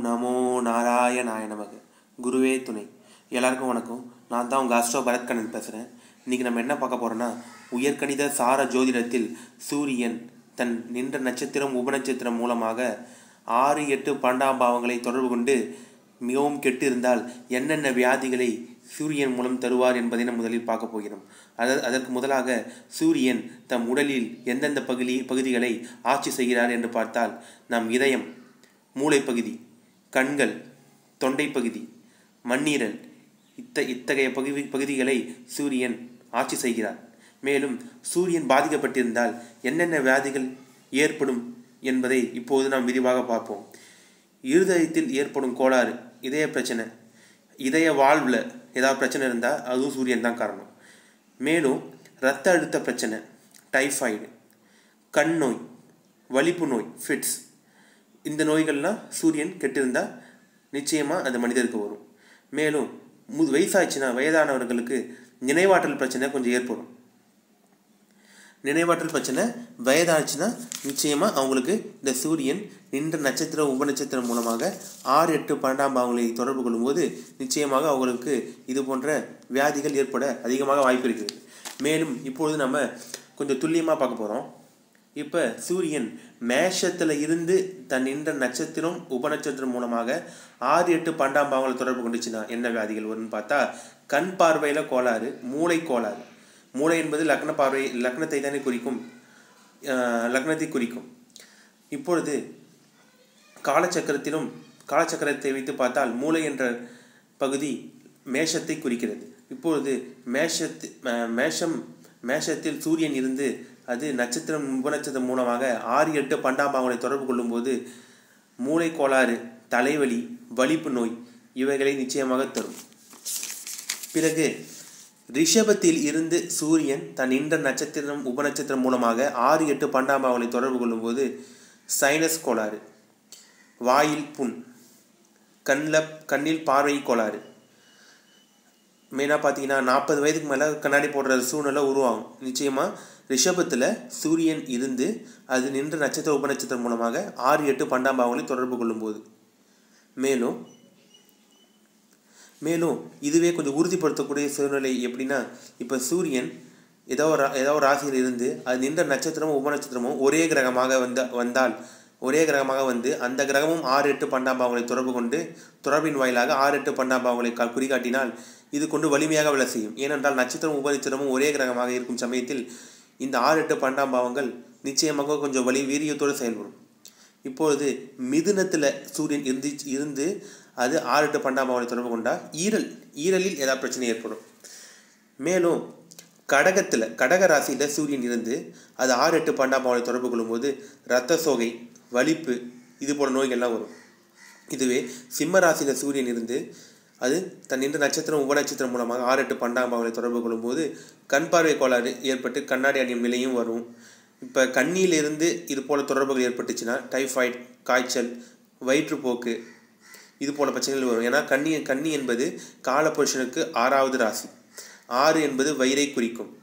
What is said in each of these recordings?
நமோ நாராயணாய நமக. குருவே துணை. எல்லாருக்கும் வணக்கம். நான் தான் உங்கள் அஸ்ட்ரோபராத்கண்ணன் பேசுகிறேன். இன்றைக்கி நம்ம என்ன பார்க்க போகிறோன்னா, உயர்கணித சார ஜோதிடத்தில் சூரியன் தன் நின்ற நட்சத்திரம் உபநட்சத்திரம் மூலமாக 6, 8, 12 பாவங்களை தொடர்பு கொண்டு மிகவும் கெட்டு இருந்தால் என்னென்ன வியாதிகளை சூரியன் மூலம் தருவார் என்பதை நாம் முதலில் பார்க்க போகிறோம். அதற்கு முதலாக சூரியன் தம் உடலில் எந்தெந்த பகுதிகளை ஆட்சி செய்கிறார் என்று பார்த்தால், நம் இதயம், மூளை பகுதி, கண்கள், தொண்டை பகுதி, மண்ணீரல், இத்தகைய பகுதிகளை சூரியன் ஆட்சி செய்கிறார். மேலும் சூரியன் பாதிக்கப்பட்டிருந்தால் என்னென்ன வியாதிகள் ஏற்படும் என்பதை இப்போது நாம் விரிவாக பார்ப்போம். இருதயத்தில் ஏற்படும் கோளாறு, இதய பிரச்சனை, இதய வால்வில் ஏதாவது பிரச்சனை இருந்தால் அதுவும் சூரியன் தான் காரணம். மேலும் இரத்த அழுத்த பிரச்சனை, டைஃபாய்டு, கண் நோய், வலிப்பு நோய், ஃபிட்ஸ், இந்த நோய்கள்லாம் சூரியன் கெட்டிருந்தால் நிச்சயமாக அந்த மனிதருக்கு வரும். மேலும் வயசாச்சுன்னா, வயதானவர்களுக்கு நினைவாற்றல் பிரச்சனை கொஞ்சம் ஏற்படும். நினைவாற்றல் பிரச்சனை வயதாச்சுன்னா நிச்சயமாக அவங்களுக்கு இந்த சூரியன் நின்ற நட்சத்திரம் உபநட்சத்திரம் மூலமாக 6, 8, 12 பாவங்களை தொடர்பு கொள்ளும்போது நிச்சயமாக அவங்களுக்கு இது போன்ற வியாதிகள் ஏற்பட அதிகமாக வாய்ப்பு இருக்கிறது. மேலும் இப்பொழுது நம்ம கொஞ்சம் துல்லியமாக பார்க்க போகிறோம். இப்போ சூரியன் மேஷத்தில் இருந்து தன் நின்ற நட்சத்திரம் உபநட்சத்திரம் மூலமாக 6, 8, 12 பாவங்களை தொடர்பு கொண்டுச்சுன்னா என்ன வியாதிகள் வரும்னு பார்த்தா, கண் பார்வையில் கோளாறு, மூளை கோளாறு. மூளை என்பது லக்ன பார்வை, லக்னத்தை தானே குறிக்கும், லக்னத்தை குறிக்கும். இப்பொழுது காலச்சக்கரத்தை வைத்து பார்த்தால் மூளை என்ற பகுதி மேஷத்தை குறிக்கிறது. இப்பொழுது மேஷத்தில் சூரியன் இருந்து அது நட்சத்திரம் உபநட்சத்திரம் மூலமாக 6, 8, 12 பாவங்களை தொடர்பு கொள்ளும்போது மூளை கோளாறு, தலைவலி, வலிப்பு நோய் இவைகளை நிச்சயமாக தரும். பிறகு ரிஷபத்தில் இருந்து சூரியன் தன் நின்ற நட்சத்திரம் உபநட்சத்திரம் மூலமாக 6, 8, 12 பாவங்களை தொடர்பு கொள்ளும்போது சைனஸ் கோளாறு, வாயில் புண், கண்ணில் பார்வை கோளாறு. மெயினாக பார்த்தீங்கன்னா 40 வயதுக்கு மேலே கண்ணாடி போடுற சூழ்நிலை உருவாகும். நிச்சயமாக ரிஷபத்தில் சூரியன் இருந்து அது நின்ற நட்சத்திர உபநட்சத்திரம் மூலமாக 6, 8, 12 பாவங்களை தொடர்பு கொள்ளும்போது. மேலும் இதுவே கொஞ்சம் உறுதிப்படுத்தக்கூடிய சூழ்நிலை எப்படின்னா, இப்போ சூரியன் ஏதோ ஒரு ராசியில் இருந்து அது நின்ற நட்சத்திரமும் உபநட்சத்திரமும் ஒரே கிரகமாக வந்து அந்த கிரகமும் 6, 8, 12 பாவங்களை தொடர்பு கொண்டு தொடர்பின் வாயிலாக 6, 8, 12 பாவங்களை குறிகாட்டினால் இது கொண்டு வலிமையாக வேலை செய்யும். ஏனென்றால் நட்சத்திரம் உபநட்சத்திரமும் ஒரே கிரகமாக இருக்கும் சமயத்தில் இந்த 6, 8, 12 பாவங்கள் நிச்சயமாக கொஞ்சம் வீரியத்தோடு செயல்படும். இப்பொழுது மிதுனத்தில் சூரியன் இருந்து அது 6, 8, 12 பாவங்களை தொடர்பு கொண்டால் ஈரலில் ஏதாவது பிரச்சனை ஏற்படும். மேலும் கடக ராசியில் சூரியன் இருந்து அது 6, 8, 12 பாவங்களை தொடர்பு கொள்ளும்போது இரத்த சோகை, வலிப்பு இது போல நோய்கள்லாம் வரும். இதுவே சிம்ம ராசியில் சூரியன் இருந்து அது தன் நின்ற நட்சத்திரம் உபநட்சத்திரம் மூலமாக 6, 8, 12 பாவங்களை தொடர்பு கொள்ளும்போது கண் பார்வை கோளாறு ஏற்பட்டு கண்ணாடி அணியும் நிலையும் வரும். இப்போ கண்ணியிலிருந்து இது போல தொடர்புகள் ஏற்பட்டுச்சுன்னா டைஃபாய்டு, காய்ச்சல், வயிற்றுப்போக்கு இது போல பிரச்சனைகள் வரும். ஏன்னா கன்னி என்பது காலபுருஷனுக்கு 6வது ராசி. 6 என்பது வயிறை குறிக்கும்.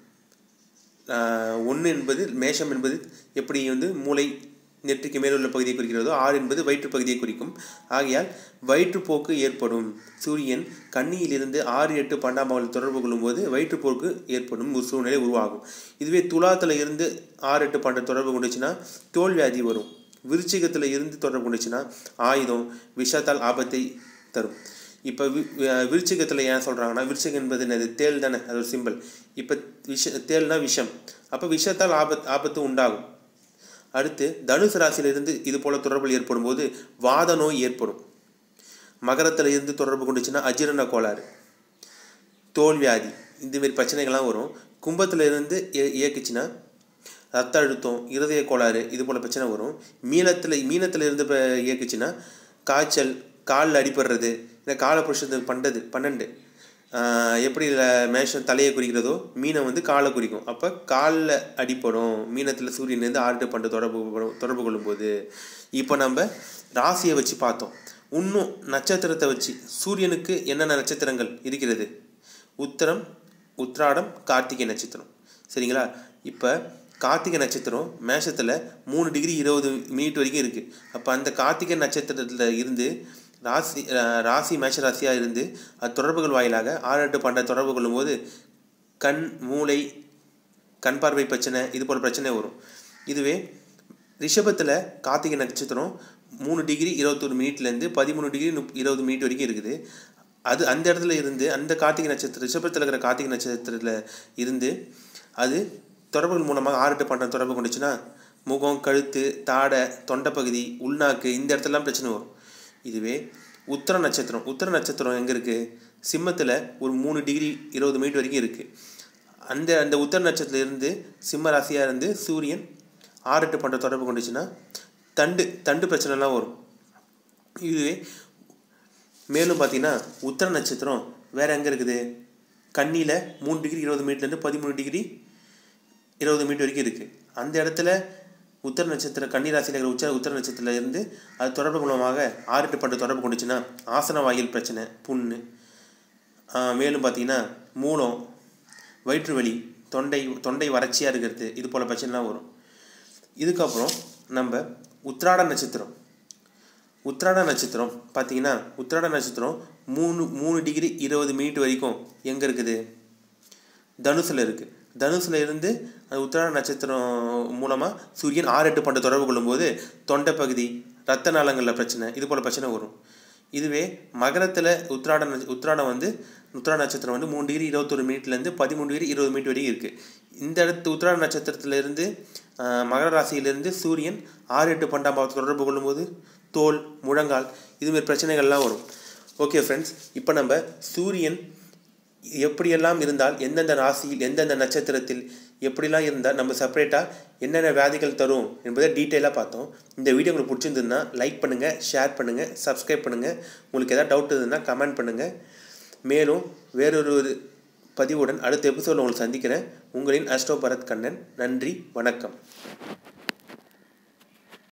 1 என்பது மேஷம் என்பது எப்படி மூளை நெற்றிக்கு மேலுள்ள பகுதியை குறிக்கிறதோ 6 என்பது வயிற்று பகுதியை குறிக்கும். ஆகையால் வயிற்றுப்போக்கு ஏற்படும். சூரியன் கன்னியிலிருந்து 6, 8, 12 பாவங்களை தொடர்பு கொள்ளும்போது வயிற்றுப்போக்கு ஏற்படும் ஒரு சூழ்நிலை உருவாகும். இதுவே துலாத்தில் இருந்து 6, 8, 12 தொடர்பு கொண்டுச்சுன்னா தோல் வியாதி வரும். விருச்சிகத்தில் இருந்து தொடர்பு கொண்டுச்சுன்னா ஆயுதம், விஷத்தால் ஆபத்தை தரும். இப்போ விருச்சிகத்தில் ஏன் சொல்கிறாங்கன்னா, விருச்சிகம் என்பது என்னது, தேல் தானே, அது ஒரு சிம்பிள். இப்போ தேல்னா விஷம், அப்போ விஷத்தால் ஆபத்து உண்டாகும். அடுத்து தனுசு ராசியிலிருந்து இது போல தொடர்புகள் ஏற்படும் போது வாத நோய் ஏற்படும். மகரத்தில் இருந்து தொடர்பு கொண்டுச்சுன்னா அஜீரண கோளாறு, தோல் வியாதி இந்தமாரி பிரச்சனைகள்லாம் வரும். கும்பத்தில் இருந்து இயக்குச்சுன்னா ரத்த அழுத்தம், இருதய கோளாறு இது போல பிரச்சனை வரும். மீனத்தில் இருந்து இயக்குச்சுன்னா காய்ச்சல், காலில் அடிபடுறது, இல்லை காலபுருஷத்துக்கு 12 எப்படி மேஷம் தலையை குறிக்கிறதோ மீனை காலை குறிக்கும். அப்போ காலில் அடிப்படும். மீனத்தில் சூரியன்லேருந்து 6, 8, 12 தொடர்பு கொள்ளும்போது. இப்போ நம்ம ராசியை வச்சு பார்த்தோம். இன்னும் நட்சத்திரத்தை வச்சு சூரியனுக்கு என்னென்ன நட்சத்திரங்கள் இருக்கிறது, உத்திரம், உத்திராடம், கார்த்திகை நட்சத்திரம். சரிங்களா? இப்போ கார்த்திகை நட்சத்திரம் மேஷத்தில் 3 டிகிரி 20 மினிட் வரைக்கும் இருக்குது. அப்போ அந்த கார்த்திகை நட்சத்திரத்தில் இருந்து ராசி மேஷ ராசியாக இருந்து அது தொடர்புகள் வாயிலாக 6 8 தொடர்பு கொள்ளும்போது கண் மூளை கண் பார்வை பிரச்சனை இது போல் பிரச்சனை வரும். இதுவே ரிஷபத்தில் கார்த்திகை நட்சத்திரம் 3 டிகிரி 21 மினிட்லேருந்து 13 டிகிரி 20 மினிட் வரைக்கும் இருக்குது. அது அந்த இடத்துல இருந்து அந்த கார்த்திகை நட்சத்திரம் ரிஷபத்தில் இருக்கிற கார்த்திகை நட்சத்திரத்தில் இருந்து அது தொடர்புகள் மூலமாக 6 8 தொடர்பு கொண்டுச்சுன்னா முகம் கழுத்து தாடை தொண்டை பகுதி உள்நாக்கு இந்த இடத்துலலாம் பிரச்சனை வரும். இதுவே உத்திர நட்சத்திரம் எங்கே இருக்குது? சிம்மத்தில் ஒரு 3 டிகிரி 20 மினிட் வரைக்கும் இருக்குது. அந்த உத்திர நட்சத்திரத்திலிருந்து சிம்ம ராசியாக இருந்து சூரியன் 6 8 தொடர்பு கொண்டுச்சுன்னா தண்டு பிரச்சனைலாம் வரும். இதுவே மேலும் பார்த்தீங்கன்னா உத்திர நட்சத்திரம் வேறு எங்கே இருக்குது? கன்னியில் 3 டிகிரி 20 மினிட்லேருந்து 13 டிகிரி 20 மினிட் வரைக்கும் இருக்குது. அந்த இடத்துல உத்திர நட்சத்திரம் கன்னி ராசியில் இருக்கிற உத்திர நட்சத்திரத்தில் இருந்து அது தொடர்பு மூலமாக 6 8 தொடர்பு கொண்டுச்சுன்னா ஆசன வாயில் பிரச்சனை புண்ணு. மேலும் பார்த்தீங்கன்னா மூலம் வயிற்று வலி தொண்டை வறட்சியாக இருக்கிறது இது போல் பிரச்சனைலாம் வரும். இதுக்கப்புறம் நம்ம உத்திராட நட்சத்திரம் பார்த்தீங்கன்னா உத்திராட நட்சத்திரம் 3 டிகிரி 20 மினிட் வரைக்கும் எங்கே இருக்குது? தனுசில் இருக்குது. தனுசில் இருந்து அது உத்திராட நட்சத்திரம் மூலமாக சூரியன் 6 8 தொடர்பு கொள்ளும்போது தொண்டை பகுதி இரத்த நாளங்களில் பிரச்சனை இது போல் பிரச்சனை வரும். இதுவே மகரத்தில் உத்திராட நட்சத்திரம் 3 டிகிரி 21 மினிட்லேருந்து 13 டிகிரி 20 மினிட் வரைக்கும் இருக்குது. இந்த இடத்து உத்திராட நட்சத்திரத்திலிருந்து மகர ராசியிலிருந்து சூரியன் 6 8 12 தொடர்பு கொள்ளும்போது தோல் முழங்கால் இதுமாரி பிரச்சனைகள்லாம் வரும். ஓகே ஃப்ரெண்ட்ஸ், இப்போ நம்ம சூரியன் எப்படியெல்லாம் இருந்தால் எந்தெந்த ராசியில் எந்தெந்த நட்சத்திரத்தில் எப்படிலாம் இருந்தால் நம்ம செப்பரேட்டாக என்னென்ன வியாதிகள் தரும் என்பதை டீட்டெயிலாக பார்த்தோம். இந்த வீடியோ உங்களுக்கு பிடிச்சிருந்ததுன்னா லைக் பண்ணுங்கள், ஷேர் பண்ணுங்கள், சப்ஸ்கிரைப் பண்ணுங்கள். உங்களுக்கு எதாவது டவுட் இருந்ததுன்னா கமெண்ட் பண்ணுங்கள். மேலும் வேறொரு பதிவுடன் அடுத்த எபிசோடில் உங்களை சந்திக்கிறேன். உங்களின் அஸ்ட்ரோபரத்கண்ணன். நன்றி, வணக்கம்.